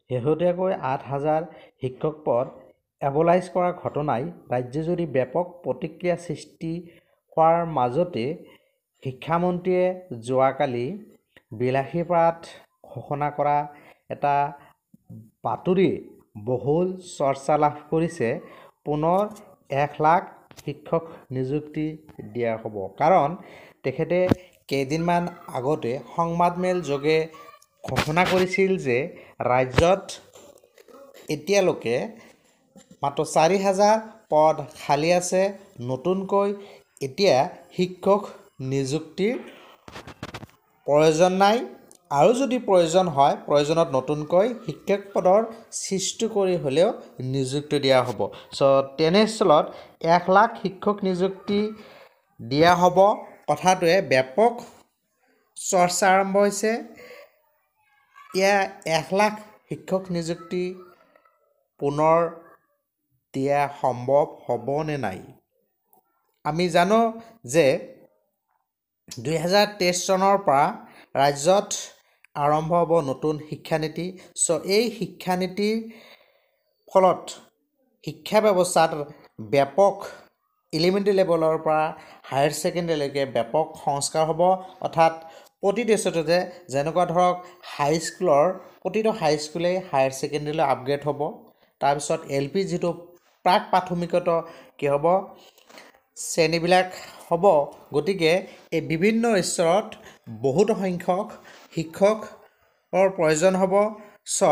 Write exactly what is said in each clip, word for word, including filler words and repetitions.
শেহতীয়াকৈ আঠ হাজাৰ শিক্ষক পদ এভলাইজ কৰাৰ ঘটনাই ৰাজ্যজুৰি ব্যাপক প্ৰতিক্ৰিয়া সৃষ্টি হোৱাৰ মাজতে শিক্ষামন্ত্ৰীয়ে যোৱাকালি বিলাসীপাৰাত ঘোষণা কৰা এটা বাতৰি বহুল চৰ্চা লাভ কৰিছে। পুনৰ এক লাখ শিক্ষক নিযুক্তি দিয়া হ'ব। কাৰণ তেখেতে কেইদিনমান আগতে সংবাদমেল যোগে ঘোষণা কৰিছিল যে ৰাজ্যত এতিয়ালৈকে মাত্ৰ চাৰি হাজাৰ পদ খালী আছে। নতুনকৈ এতিয়া শিক্ষক নিযুক্তিৰ প্ৰয়োজন নাই, আৰু যদি প্ৰয়োজন হয় প্ৰয়োজনত নতুনকৈ শিক্ষক পদৰ সৃষ্টি কৰি হ'লেও নিযুক্তি দিয়া হ'ব। চ' তেনেস্থলত এক লাখ শিক্ষক নিযুক্তি দিয়া হ'ব কথাটোৱে ব্যাপক চৰ্চা আৰম্ভ হৈছে। এয়া এক লাখ শিক্ষক নিযুক্তি পুনৰ দিয়া সম্ভৱ হ'ব নে নাই? আমি জানো যে দুই হাজাৰ তেইছ চনৰ পৰা ৰাজ্যত আৰম্ভ হ'ব নতুন শিক্ষানীতি। চ' এই শিক্ষানীতিৰ ফলত শিক্ষা ব্যৱস্থাত ব্যাপক এলিমেণ্টেৰী লেভেলৰ পৰা হায়াৰ ছেকেণ্ডেৰীলৈকে ব্যাপক সংস্কাৰ হ'ব। অৰ্থাৎ প্ৰতিটো স্তৰতে যেনেকুৱা ধৰক হাইস্কুলৰ প্ৰতিটো হাইস্কুলেই হায়াৰ ছেকেণ্ডেৰীলৈ আপগ্ৰেড হ'ব। তাৰপিছত এল পি যিটো প্ৰাক প্ৰাথমিকত কি হ'ব শ্ৰেণীবিলাক হ'ব। গতিকে এই বিভিন্ন স্তৰত বহুতো সংখ্যক শিক্ষকৰ প্ৰয়োজন হ'ব। চ'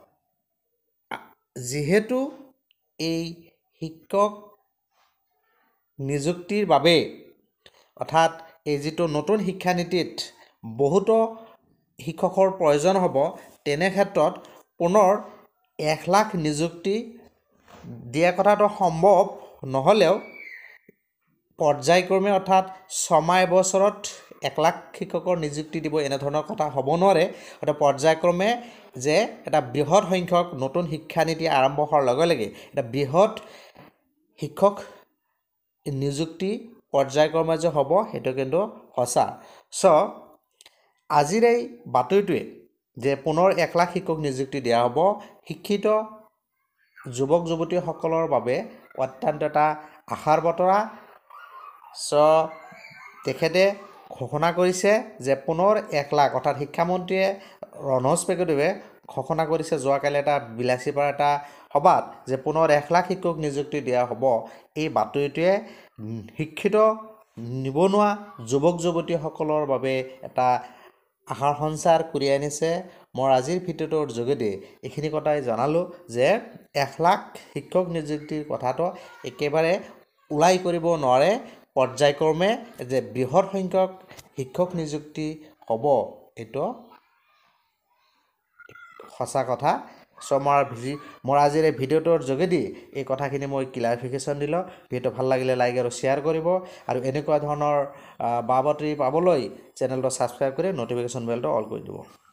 যিহেতু এই শিক্ষক নিযুক্তিৰ বাবে অৰ্থাৎ এই যিটো নতুন শিক্ষানীতিত বহুতো শিক্ষকৰ প্ৰয়োজন হ'ব, তেনে ক্ষেত্ৰত পুনৰ এক লাখ নিযুক্তি দিয়া কথাটো সম্ভৱ নহ'লেও পৰ্যায়ক্ৰমে অৰ্থাৎ ছমাহ এবছৰত এক লাখ শিক্ষকৰ নিযুক্তি দিব এনেধৰণৰ কথা হ'ব নোৱাৰে। অৰ্থাৎ পৰ্যায়ক্ৰমে যে এটা বৃহৎ সংখ্যক নতুন শিক্ষানীতি আৰম্ভ হোৱাৰ লগে লগে এটা বৃহৎ শিক্ষক নিযুক্তি পৰ্যায়ক্ৰমে যে হ'ব সেইটো কিন্তু সঁচা। চ' আজিৰ এই বাতৰিটোৱে যে পুনৰ এক লাখ শিক্ষক নিযুক্তি দিয়া হ'ব শিক্ষিত যুৱক যুৱতীসকলৰ বাবে অত্যন্ত এটা আশাৰ বতৰা। চ' তেখেতে ঘোষণা কৰিছে যে পুনৰ এক লাখ অৰ্থাৎ শিক্ষামন্ত্ৰীয়ে ৰণোজ পেগুদেৱে ঘোষণা কৰিছে যোৱাকালি এটা বিলাসীপাৰা এটা সভাত যে পুনৰ এক লাখ শিক্ষক নিযুক্তি দিয়া হ'ব। এই বাতৰিটোৱে শিক্ষিত নিবনুৱা যুৱক যুৱতীসকলৰ বাবে এটা আশাৰ সঞ্চাৰ কৰি আনিছে। মই আজিৰ ভিডিঅ'টোৰ যোগেদি এইখিনি কথাই জনালোঁ যে এক লাখ শিক্ষক নিযুক্তিৰ কথাটো একেবাৰে ওলাই কৰিব নোৱাৰে। পৰ্যায়ক্ৰমে যে বৃহৎ সংখ্যক শিক্ষক নিযুক্তি হ'ব এইটো সঁচা কথা। চ' মই ভিজি মোৰ আজিৰ এই ভিডিঅ'টোৰ যোগেদি এই কথাখিনি মই ক্লাৰিফিকেশ্যন দিলোঁ। ভিডিঅ'টো ভাল লাগিলে লাইক আৰু শ্বেয়াৰ কৰিব, আৰু এনেকুৱা ধৰণৰ বা বাতৰি পাবলৈ চেনেলটো ছাবস্ক্ৰাইব কৰি ন'টিফিকেশ্যন বেলটো অল কৰি দিব।